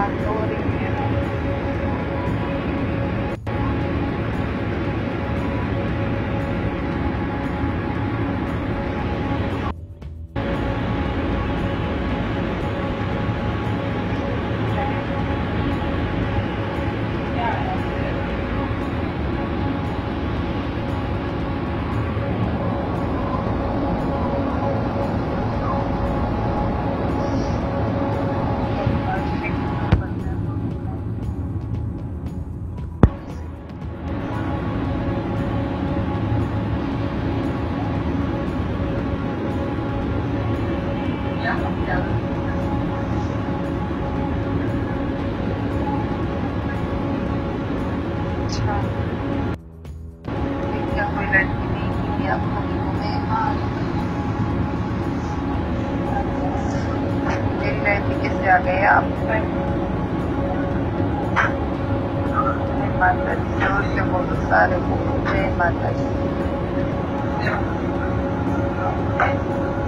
बंद हो रही है। अच्छा, क्या कोई लड़की नहीं मिली आपको में? मेरी लड़की कैसे आ गए आप? माता जी जोर से बोलो सारे को, जय माता जी।